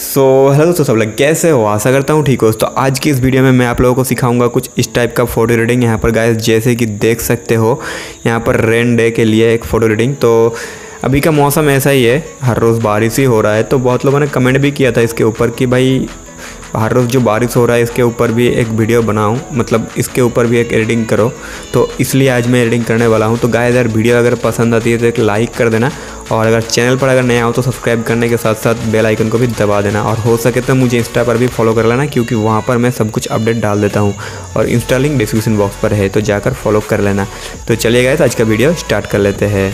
Hello दोस्तों, सब लोग कैसे हो? आशा करता हूँ ठीक हो। तो आज की इस वीडियो में मैं आप लोगों को सिखाऊंगा कुछ इस टाइप का फ़ोटो रीडिंग। यहाँ पर गाइस जैसे कि देख सकते हो, यहाँ पर रेन डे के लिए एक फ़ोटो रीडिंग। तो अभी का मौसम ऐसा ही है, हर रोज़ बारिश ही हो रहा है। तो बहुत लोगों ने कमेंट भी किया था इसके ऊपर कि भाई हर रोज़ जो बारिश हो रहा है इसके ऊपर भी एक वीडियो बनाऊं, मतलब इसके ऊपर भी एक एडिटिंग करो। तो इसलिए आज मैं एडिटिंग करने वाला हूं। तो गाइस यार वीडियो अगर पसंद आती है तो एक लाइक कर देना, और अगर चैनल पर अगर नया हो तो सब्सक्राइब करने के साथ साथ बेल आइकन को भी दबा देना, और हो सके तो मुझे इंस्टा पर भी फॉलो कर लेना, क्योंकि वहाँ पर मैं सब कुछ अपडेट डाल देता हूँ। और इंस्टा लिंक डिस्क्रिप्शन बॉक्स पर है, तो जाकर फॉलो कर लेना। तो चलिए गाइस आज का वीडियो स्टार्ट कर लेते हैं।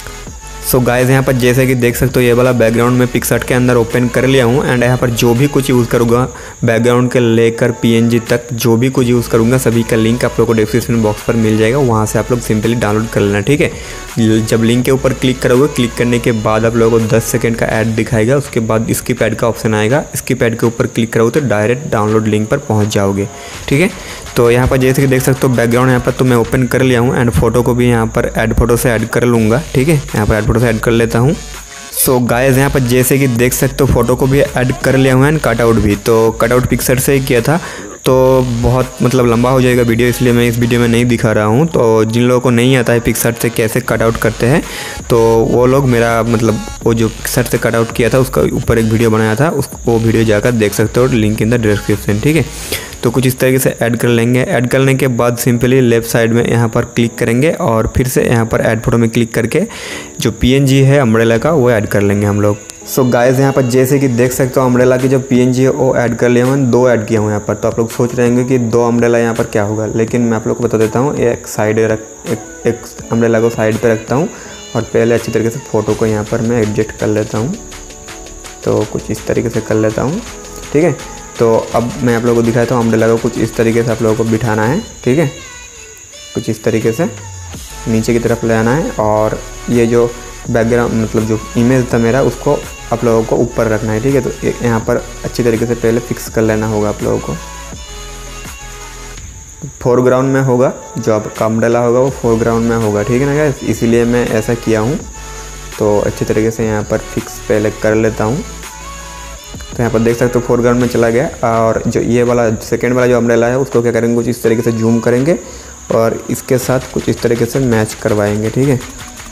सो गाइस यहाँ पर जैसे कि देख सकते हो, ये वाला बैकग्राउंड में पिक्सआर्ट के अंदर ओपन कर लिया हूँ। एंड यहाँ पर जो भी कुछ यूज़ करूँगा बैकग्राउंड के लेकर पीएनजी तक, जो भी कुछ यूज़ करूँगा सभी का लिंक आप लोग को डिस्क्रिप्शन बॉक्स पर मिल जाएगा। वहाँ से आप लोग सिंपली डाउनलोड कर लेना, ठीक है। जब लिंक के ऊपर क्लिक करोगे, क्लिक करने के बाद आप लोगों को 10 सेकेंड का ऐड दिखाएगा। उसके बाद स्किप ऐड का ऑप्शन आएगा, स्किप ऐड के ऊपर क्लिक करोगे तो डायरेक्ट डाउनलोड लिंक पर पहुँच जाओगे, ठीक है। तो यहाँ पर जैसे कि देख सकते हो बैकग्राउंड यहाँ पर तो मैं ओपन कर लिया हूँ। एंड फोटो को भी यहाँ पर ऐड फोटो से ऐड कर लूँगा, ठीक है। यहाँ पर ऐड फोटो से ऐड कर लेता हूँ। सो गाइस यहाँ पर जैसे कि देख सकते हो फोटो को भी ऐड कर लिया हूँ एंड कटआउट भी। तो कटआउट पिक्सआर्ट से ही किया था, तो बहुत मतलब लंबा हो जाएगा वीडियो, इसलिए मैं इस वीडियो में नहीं दिखा रहा हूँ। तो जिन लोगों को नहीं आता है पिक्सआर्ट से कैसे कटआउट करते हैं, तो वो लोग मेरा मतलब वो जो पिक्सआर्ट से कटआउट किया था उसका ऊपर एक वीडियो बनाया था, वो वीडियो जाकर देख सकते हो, लिंक इन द डिस्क्रिप्शन, ठीक है। तो कुछ इस तरीके से ऐड कर लेंगे। ऐड करने के बाद सिंपली लेफ़्ट साइड में यहाँ पर क्लिक करेंगे और फिर से यहाँ पर ऐड फोटो में क्लिक करके जो पीएनजी है अम्ब्रेला का वो ऐड कर लेंगे हम लोग। सो गाइस यहाँ पर जैसे कि देख सकते हो अम्ब्रेला की जो पीएनजी है वो ऐड कर लिया हूँ, 2 ऐड किया हूँ यहाँ पर। तो आप लोग सोच रहे होंगे कि 2 अम्ब्रेला यहाँ पर क्या होगा, लेकिन मैं आप लोग को बता देता हूँ। एक साइड एक अम्ब्रेला को साइड पे रखता हूँ और पहले अच्छी तरीके से फ़ोटो को यहाँ पर मैं एडजस्ट कर लेता हूँ। तो कुछ इस तरीके से कर लेता हूँ, ठीक है। तो अब मैं आप लोगों को दिखाता हूँ अम्ब्रेला को कुछ इस तरीके से आप लोगों को बिठाना है, ठीक है। कुछ इस तरीके से नीचे की तरफ ले आना है, और ये जो बैकग्राउंड मतलब जो इमेज था मेरा उसको आप लोगों को ऊपर रखना है, ठीक है। तो यहाँ पर अच्छी तरीके से पहले फिक्स कर लेना होगा आप लोगों को। फोरग्राउंड में होगा, जो आपका अम्ब्रेला होगा वो फोरग्राउंड में होगा, ठीक है ना गाइस। इसीलिए मैं ऐसा किया हूँ। तो अच्छी तरीके से यहाँ पर फिक्स पहले कर लेता हूँ। तो यहाँ पर देख सकते हो फोरग्राउंड में चला गया। और जो ये वाला सेकेंड वाला जो अम्ब्रेला है उसको क्या करेंगे, कुछ इस तरीके से जूम करेंगे और इसके साथ कुछ इस तरीके से मैच करवाएंगे, ठीक है।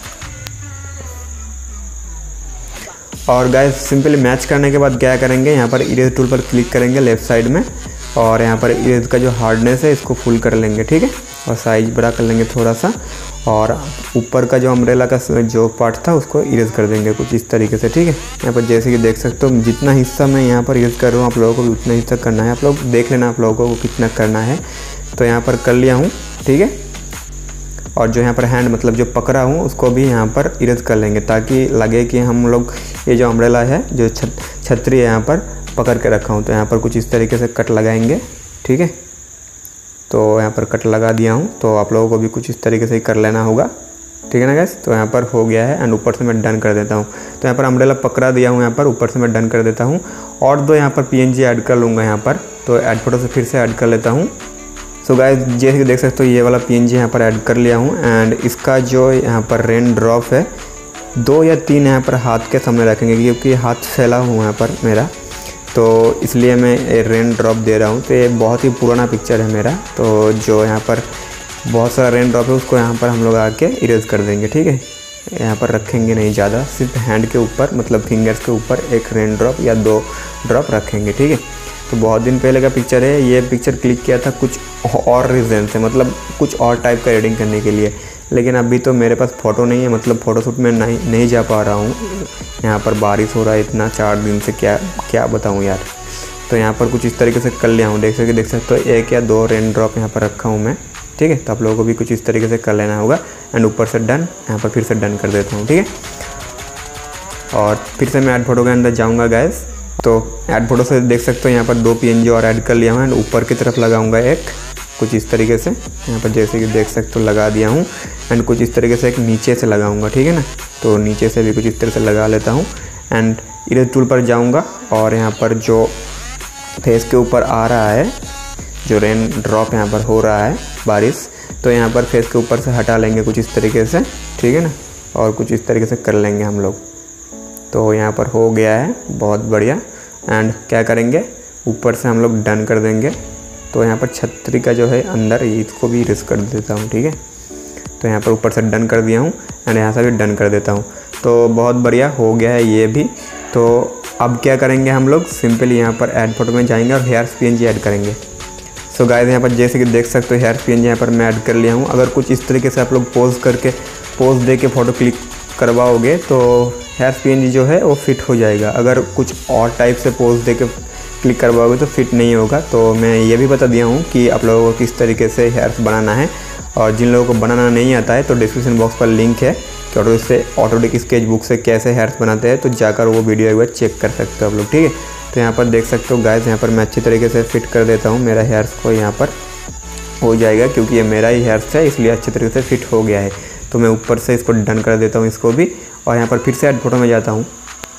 और गाइस सिंपली मैच करने के बाद क्या करेंगे, यहाँ पर इरेज टूल पर क्लिक करेंगे लेफ़्ट साइड में, और यहाँ पर इरेज का जो हार्डनेस है इसको फुल कर लेंगे, ठीक है। और साइज बड़ा कर लेंगे थोड़ा सा, और ऊपर का जो अम्ब्रेला का जो पार्ट था उसको इरेज कर देंगे कुछ इस तरीके से, ठीक है। यहाँ पर जैसे कि देख सकते हो जितना हिस्सा मैं यहाँ पर इरेज कर रहा हूँ आप लोगों को भी उतना हिस्सा करना है। आप लोग देख लेना आप लोगों को कितना करना है। तो यहाँ पर कर लिया हूँ, ठीक है। और जो यहाँ पर हैंड मतलब जो पकड़ा हूँ उसको भी यहाँ पर इरेज कर लेंगे, ताकि लगे कि हम लोग ये जो अम्ब्रेला है जो छतरी है यहाँ पर पकड़ के रखा हूँ। तो यहाँ पर कुछ इस तरीके से कट लगाएंगे, ठीक है। तो यहाँ पर कट लगा दिया हूँ। तो आप लोगों को भी कुछ इस तरीके से ही कर लेना होगा, ठीक है ना गैस। तो यहाँ पर हो गया है। एंड ऊपर से मैं डन कर देता हूँ। तो यहाँ पर अम्ब्रेला पकड़ा दिया हूँ, यहाँ पर ऊपर से मैं डन कर देता हूँ। और 2 यहाँ पर पीएनजी ऐड कर लूँगा यहाँ पर। तो ऐड फोटो से फिर से ऐड कर लेता हूँ। सो गाइस जैसे कि देख सकते हो ये वाला पीएनजी यहाँ पर ऐड कर लिया हूँ। एंड इसका जो यहाँ पर रेन ड्रॉप है 2 या 3 यहाँ पर हाथ के सामने रखेंगे, क्योंकि हाथ फैला हुआ यहाँ पर मेरा, तो इसलिए मैं रेन ड्रॉप दे रहा हूँ। तो ये बहुत ही पुराना पिक्चर है मेरा। तो जो यहाँ पर बहुत सारा रेन ड्रॉप है उसको यहाँ पर हम लोग आके इरेज कर देंगे, ठीक है। यहाँ पर रखेंगे नहीं ज़्यादा, सिर्फ हैंड के ऊपर मतलब फिंगर्स के ऊपर एक रेन ड्रॉप या 2 ड्रॉप रखेंगे, ठीक है। तो बहुत दिन पहले का पिक्चर है। ये पिक्चर क्लिक किया था कुछ और रीज़न से, मतलब कुछ और टाइप का एडिटिंग करने के लिए। लेकिन अभी तो मेरे पास फ़ोटो नहीं है, मतलब फ़ोटोशूट में नहीं जा पा रहा हूँ। यहाँ पर बारिश हो रहा है इतना 4 दिन से, क्या बताऊँ यार। तो यहाँ पर कुछ इस तरीके से कर लिया हूँ। देख सकते हो 1 या 2 रेन ड्रॉप यहाँ पर रखा हूँ मैं, ठीक है। तो आप लोगों को भी कुछ इस तरीके से कर लेना होगा। एंड ऊपर से डन, यहाँ पर फिर से डन कर देता हूँ, ठीक है। और फिर से मैं ऐड फोटो के अंदर जाऊँगा गाइस। तो ऐड फोटो से देख सकते हो यहाँ पर 2 पीएनजी और ऐड कर लिया हूँ। एंड ऊपर की तरफ लगाऊंगा एक कुछ इस तरीके से, यहाँ पर जैसे कि देख सकते हो लगा दिया हूँ। एंड कुछ इस तरीके से एक नीचे से लगाऊंगा, ठीक है ना। तो नीचे से भी कुछ इस तरह से लगा लेता हूँ। एंड इरेज टूल पर जाऊँगा और यहाँ पर जो फेस के ऊपर आ रहा है, जो रेन ड्रॉप यहाँ पर हो रहा है बारिश, तो यहाँ पर फेस के ऊपर से हटा लेंगे कुछ इस तरीके से, ठीक है ना। और कुछ इस तरीके से कर लेंगे हम लोग। तो यहाँ पर हो गया है बहुत बढ़िया। एंड क्या करेंगे, ऊपर से हम लोग डन कर देंगे। तो यहाँ पर छतरी का जो है अंदर इसको भी इरेज कर देता हूँ, ठीक है। तो यहाँ पर ऊपर से डन कर दिया हूँ एंड यहाँ से भी डन कर देता हूँ। तो बहुत बढ़िया हो गया है ये भी। तो अब क्या करेंगे, हम लोग सिंपली यहाँ पर ऐड फोटो में जाएंगे और हेयर्स PNG ऐड करेंगे। सो गाइस यहाँ पर जैसे कि देख सकते हो हेयर्स PNG यहाँ पर मैं ऐड कर लिया हूँ। अगर कुछ इस तरीके से आप लोग पोज दे के फ़ोटो क्लिक करवाओगे तो हेयर्स PNG जो है वो फिट हो जाएगा। अगर कुछ और टाइप से पोज दे के क्लिक करवाओगे तो फिट नहीं होगा। तो मैं ये भी बता दिया हूँ कि आप लोगों को किस तरीके से हेयर्स बनाना है। और जिन लोगों को बनाना नहीं आता है तो डिस्क्रिप्शन बॉक्स पर लिंक है कि ऑटोडेस्क स्केच बुक से कैसे हेयर्स बनाते हैं, तो जाकर वो वीडियो एक बार चेक कर सकते हो आप लोग, ठीक है। तो यहाँ पर देख सकते हो गाइस, यहाँ पर मैं अच्छी तरीके से फिट कर देता हूँ मेरा हेयर्स को। यहाँ पर हो जाएगा क्योंकि ये मेरा ही हेयर्स है, इसलिए अच्छी तरीके से फिट हो गया है। तो मैं ऊपर से इसको डन कर देता हूँ इसको भी, और यहाँ पर फिर से ऐड फोटो में जाता हूँ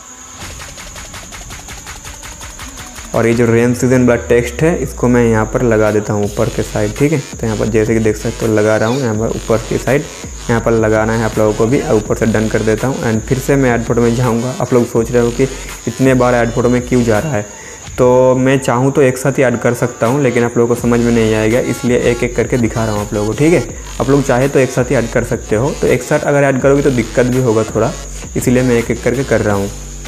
और ये जो रेन सीजन वाला टेक्स्ट है इसको मैं यहाँ पर लगा देता हूँ ऊपर के साइड, ठीक है। तो यहाँ पर जैसे कि देख सकते हो लगा रहा हूँ यहाँ पर ऊपर की साइड, यहाँ पर लगाना है आप लोगों को भी। ऊपर से डन कर देता हूँ एंड फिर से मैं ऐड फोटो में जाऊँगा। आप लोग सोच रहे हो कि इतने बार ऐड फोटो में क्यों जा रहा है, तो मैं चाहूँ तो एक साथ ही ऐड कर सकता हूँ, लेकिन आप लोगों को समझ में नहीं आएगा, इसलिए एक एक करके दिखा रहा हूँ आप लोगों को, ठीक है। आप लोग चाहे तो एक साथ ही ऐड कर सकते हो। तो एक साथ अगर ऐड करोगे तो दिक्कत भी होगा थोड़ा, इसीलिए मैं एक एक करके कर रहा हूँ।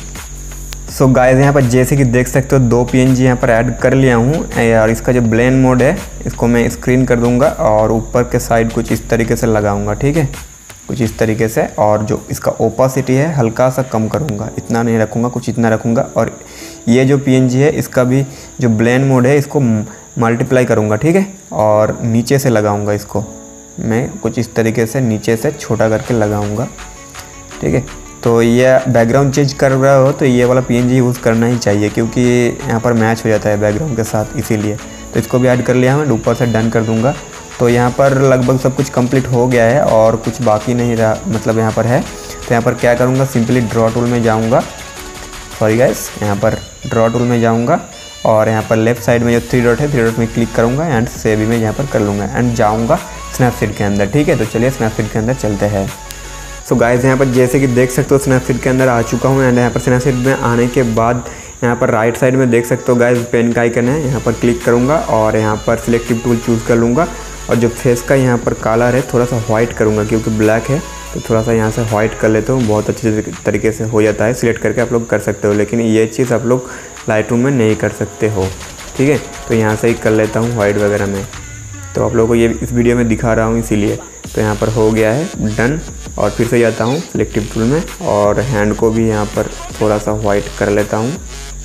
सो गाइस यहाँ पर जैसे कि देख सकते हो 2 PNG यहाँ पर ऐड कर लिया हूँ। और इसका जो ब्लेंड मोड है इसको मैं स्क्रीन कर दूंगा और ऊपर के साइड कुछ इस तरीके से लगाऊंगा, ठीक है, कुछ इस तरीके से। और जो इसका ओपासिटी है हल्का सा कम करूँगा, इतना नहीं रखूँगा, कुछ इतना रखूँगा। और ये जो PNG है इसका भी जो ब्लेंड मोड है इसको मल्टीप्लाई करूँगा, ठीक है। और नीचे से लगाऊँगा इसको मैं कुछ इस तरीके से, नीचे से छोटा करके लगाऊँगा, ठीक है। तो ये बैकग्राउंड चेंज कर रहा हो तो ये वाला PNG यूज़ करना ही चाहिए, क्योंकि यहाँ पर मैच हो जाता है बैकग्राउंड के साथ, इसीलिए। तो इसको भी ऐड कर लिया हूँ, ऊपर से डन कर दूँगा। तो यहाँ पर लगभग सब कुछ कंप्लीट हो गया है और कुछ बाकी नहीं रहा, मतलब यहाँ पर है। तो यहाँ पर क्या करूँगा, सिंपली ड्रॉ टूल में जाऊँगा, सॉरी गाइस, यहाँ पर ड्रॉ टूल में जाऊँगा और यहाँ पर लेफ्ट साइड में जो 3 डॉट है 3 डॉट में क्लिक करूँगा एंड सेव इमेज यहाँ पर कर लूँगा एंड जाऊँगा स्नैपसीड के अंदर, ठीक है। तो चलिए स्नैपसीड के अंदर चलते हैं। सो गाइस यहाँ पर जैसे कि देख सकते हो स्नैपसीड के अंदर आ चुका हूँ एंड यहाँ पर स्नैपसीड में आने के बाद यहाँ पर राइट साइड में देख सकते हो गाइस पेन का आइकन है, यहाँ पर क्लिक करूँगा और यहाँ पर सिलेक्टिव टूल चूज़ कर लूँगा। और जो फेस का यहाँ पर कलर है थोड़ा सा वाइट करूँगा, क्योंकि ब्लैक है तो थोड़ा सा यहाँ से वाइट कर लेता हूँ, बहुत अच्छे तरीके से हो जाता है। सिलेक्ट करके आप लोग कर सकते हो, लेकिन ये चीज़ आप लोग लाइटरूम में नहीं कर सकते हो, ठीक है। तो यहाँ से ही कर लेता हूँ वाइट वगैरह में, तो आप लोगों को ये इस वीडियो में दिखा रहा हूँ इसीलिए। तो यहाँ पर हो गया है डन और फिर से जाता हूँ सिलेक्टिव टूल में और हैंड को भी यहाँ पर थोड़ा सा वाइट कर लेता हूँ।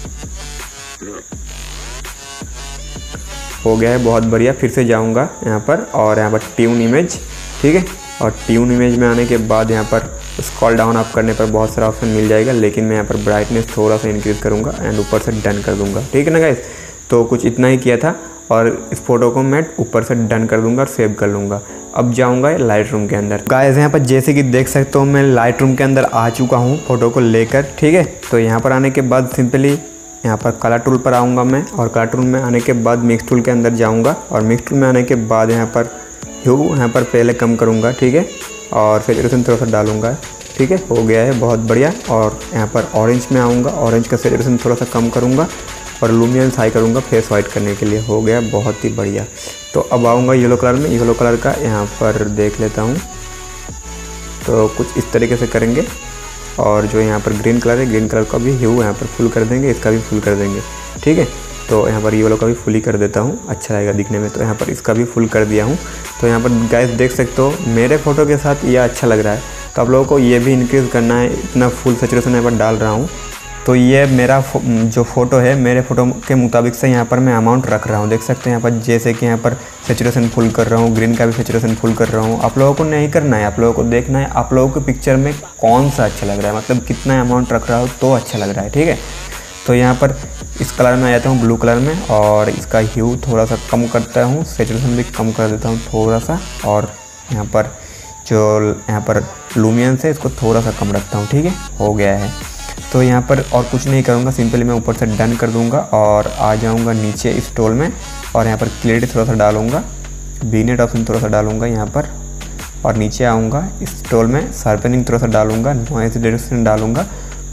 हो गया है, बहुत बढ़िया। फिर से जाऊँगा यहाँ पर और यहाँ पर ट्यून इमेज, ठीक है। और ट्यून इमेज में आने के बाद यहाँ पर स्क्रॉल डाउन आप करने पर बहुत सारा ऑप्शन मिल जाएगा, लेकिन मैं यहाँ पर ब्राइटनेस थोड़ा सा इंक्रीज़ करूँगा एंड ऊपर से डन कर दूँगा, ठीक है ना गाइस। तो कुछ इतना ही किया था और इस फोटो को मैं ऊपर से डन कर दूंगा और सेव कर लूँगा। अब जाऊंगा लाइट रूम के अंदर। गाइस यहाँ पर जैसे कि देख सकते हो मैं लाइट रूम के अंदर आ चुका हूँ फ़ोटो को लेकर, ठीक है। तो यहाँ पर आने के बाद सिंपली यहाँ पर कलर टूल पर आऊँगा मैं और कलर टूल में आने के बाद मिक्स टूल के अंदर जाऊँगा और मिक्स टूल में आने के बाद यहाँ पर ह्यू यहाँ पर पहले कम करूँगा, ठीक है। और सैचुरेशन थोड़ा सा डालूँगा, ठीक है। हो गया है, बहुत बढ़िया। और यहाँ पर ऑरेंज में आऊँगा, ऑरेंज का सैचुरेशन थोड़ा सा कम करूँगा और लुमिनेंस हाई करूँगा फेस वाइट करने के लिए। हो गया, बहुत ही बढ़िया। तो अब आऊँगा येलो कलर में, येलो कलर का यहाँ पर देख लेता हूँ। तो कुछ इस तरीके से करेंगे और जो यहाँ पर ग्रीन कलर है, ग्रीन कलर का भी ह्यू यहाँ पर फुल कर देंगे, इसका भी फुल कर देंगे, ठीक है। तो यहाँ पर ये वालों का भी फुल ही कर देता हूँ, अच्छा रहेगा दिखने में। तो यहाँ पर इसका भी फुल कर दिया हूँ। तो यहाँ पर गाइस देख सकते हो मेरे फ़ोटो के साथ ये अच्छा लग रहा है, तो आप लोगों को ये भी इंक्रीज़ करना है। इतना फुल सैचुरेशन यहाँ पर डाल रहा हूँ। तो ये मेरा जो फ़ोटो है मेरे फ़ोटो के मुताबिक से यहाँ पर मैं अमाउंट रख रहा हूँ, देख सकते हैं यहाँ पर। जैसे कि यहाँ पर सैचुरेशन फुल कर रहा हूँ, ग्रीन का भी सैचुरेशन फुल कर रहा हूँ। आप लोगों को नहीं करना है, आप लोगों को देखना है आप लोगों को पिक्चर में कौन सा अच्छा लग रहा है, मतलब कितना अमाउंट रख रहा हो तो अच्छा लग रहा है, ठीक है। तो यहाँ पर इस कलर में आ जाता हूँ, ब्लू कलर में, और इसका ह्यू थोड़ा सा कम करता हूँ, सैचुरेशन भी कम कर देता हूँ थोड़ा सा। और यहाँ पर जो यहाँ पर लुमिनेंस है इसको थोड़ा सा कम रखता हूँ, ठीक है। हो गया है। तो यहाँ पर और कुछ नहीं करूँगा, सिंपली मैं ऊपर से डन कर दूँगा और आ जाऊँगा नीचे इस टूल में और यहाँ पर क्लैरिटी थोड़ा सा डालूँगा, विग्नेट ऑप्शन थोड़ा सा डालूँगा यहाँ पर, और नीचे आऊँगा इस टूल में शार्पनिंग थोड़ा सा डालूँगा, नॉइज़ रिडक्शन डालूँगा,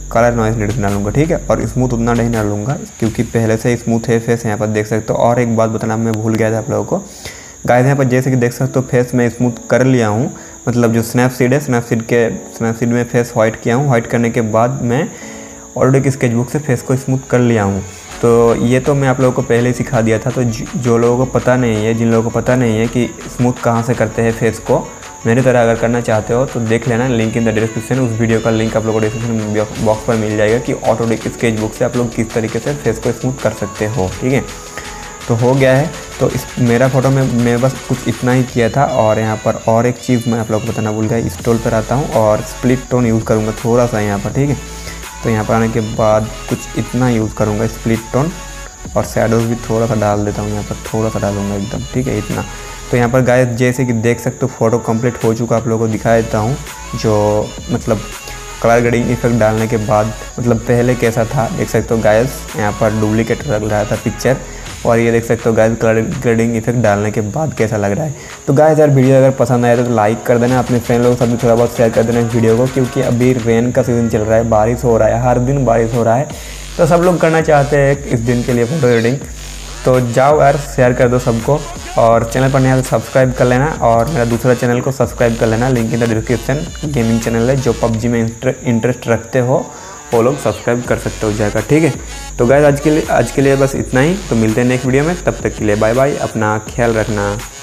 कलर नॉइज एडिटर डालूंगा, ठीक है। और स्मूथ उतना नहीं डालूंगा क्योंकि पहले से स्मूथ है फेस, यहाँ पर देख सकते हो। और एक बात बताना मैं भूल गया था आप लोगों को गाइस, यहाँ पर जैसे कि देख सकते हो फेस मैं स्मूथ कर लिया हूँ, मतलब जो स्नैपसीड है, स्नैपसीड में फेस वाइट किया हूँ। वाइट करने के बाद मैं ऑटोडेस्क स्केचबुक से फेस को स्मूथ कर लिया हूँ। तो ये तो मैं आप लोगों को पहले ही सिखा दिया था। तो जो लोगों को पता नहीं है, जिन लोगों को पता नहीं है कि स्मूथ कहाँ से करते हैं फेस को, मेरी तरह अगर करना चाहते हो तो देख लेना, लिंक इन द डिस्क्रिप्शन। उस वीडियो का लिंक आप लोगों को डिस्क्रिप्शन बॉक्स पर मिल जाएगा कि ऑटोडेस्क स्केचबुक से आप लोग किस तरीके से फेस को स्मूथ कर सकते हो, ठीक है। तो हो गया है। तो इस मेरा फ़ोटो में मैं बस कुछ इतना ही किया था। और यहाँ पर और एक चीज़ मैं आप लोगों को बताना भूल गया, इस टूल पर आता हूँ और स्प्लिट टोन यूज़ करूँगा थोड़ा सा यहाँ पर, ठीक है। तो यहाँ पर आने के बाद कुछ इतना यूज़ करूँगा स्प्लिट टोन, और शैडोज़ भी थोड़ा सा डाल देता हूँ, यहाँ पर थोड़ा सा डालूँगा एकदम, ठीक है, इतना। तो यहाँ पर गाइस जैसे कि देख सकते हो फ़ोटो कंप्लीट हो चुका, आप लोगों को दिखा देता हूँ। जो मतलब कलर ग्रेडिंग इफेक्ट डालने के बाद मतलब पहले कैसा था देख सकते हो गाइस, यहाँ पर डुप्लीकेट लग रहा था पिक्चर, और ये देख सकते हो गाइस कलर ग्रेडिंग इफेक्ट डालने के बाद कैसा लग रहा है। तो गाइस यार वीडियो अगर पसंद आया तो लाइक कर देना, अपने फ्रेंड लोगों के साथ भी थोड़ा बहुत शेयर कर देना इस वीडियो को, क्योंकि अभी रेन का सीज़न चल रहा है, बारिश हो रहा है, हर दिन बारिश हो रहा है। तो सब लोग करना चाहते हैं इस दिन के लिए फोटो एडिटिंग। तो जाओ यार शेयर कर दो सबको, और चैनल पर नया तो सब्सक्राइब कर लेना, और मेरा दूसरा चैनल को सब्सक्राइब कर लेना, link in the description. Gaming channel है, जो पबजी में इंटरेस्ट रखते हो वो लोग सब्सक्राइब कर सकते हो जाकर, ठीक है। तो गाइस आज के लिए बस इतना ही। तो मिलते हैं नेक्स्ट वीडियो में, तब तक के लिए बाय बाय, अपना ख्याल रखना।